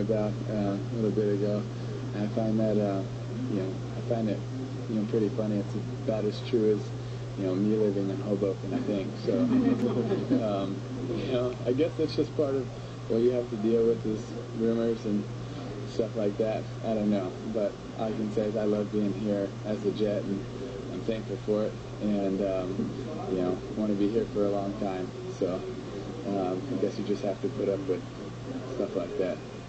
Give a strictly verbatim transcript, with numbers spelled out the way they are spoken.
about uh, a little bit ago. I find that, uh, you know, I find it, you know, pretty funny. It's about as true as, you know, me living in Hoboken, I think. So, um, you know, I guess that's just part of what you have to deal with is rumors and stuff like that. I don't know, but all I can say is I love being here as a Jet, and I'm thankful for it, and um, you know, want to be here for a long time. So um, I guess you just have to put up with stuff like that.